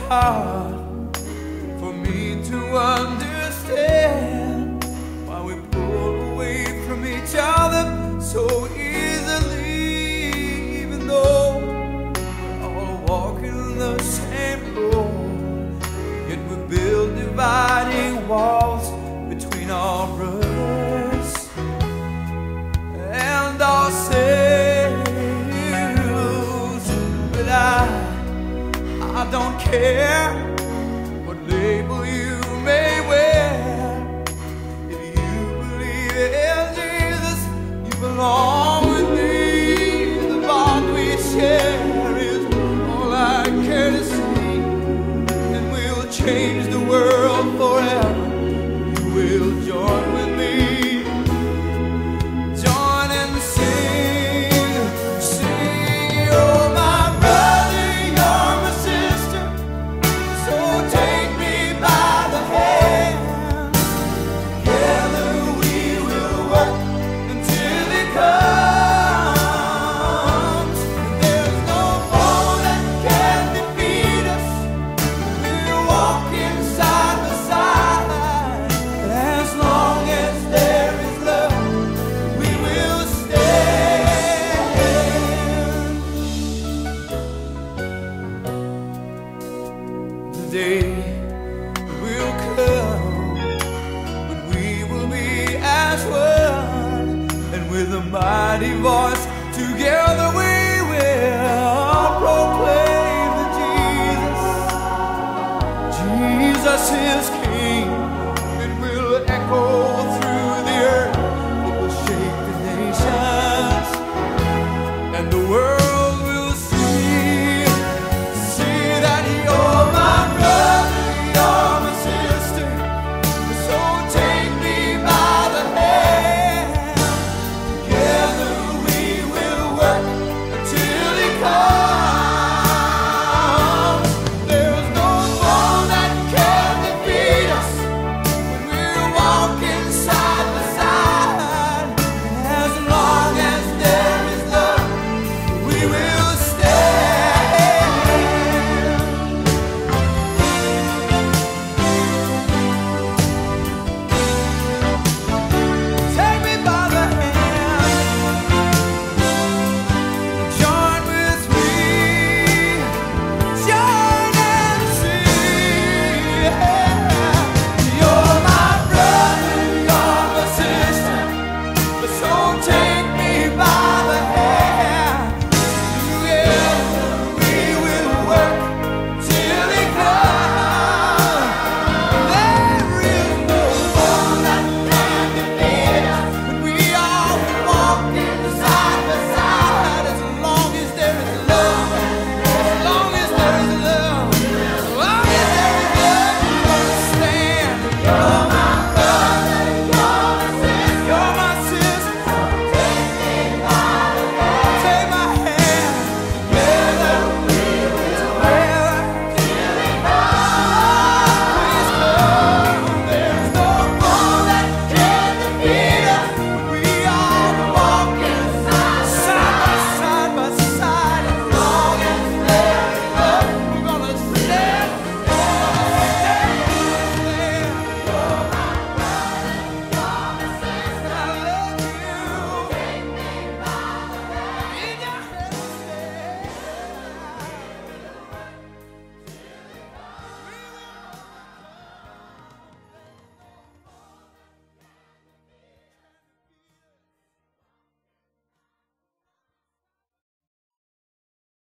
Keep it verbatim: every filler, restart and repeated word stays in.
hard for me to understand why we pull away from each other so easily, even though we're all walking the same road. Yet we build dividing walls between our brothers and ourselves. But I I don't care what label you may wear. If you believe in Jesus, you belong with me. The bond we share is all I care to see, and we'll change the world forever. You will join with me. Join and sing, sing, oh my brother, you're my sister. So take me by the hand. Together we will work until it comes. There's no foe that can defeat us. We're walking side by side. As long as there is love, we will stand. The day will come when we will be as one, and with a mighty voice together we will proclaim that Jesus, Jesus is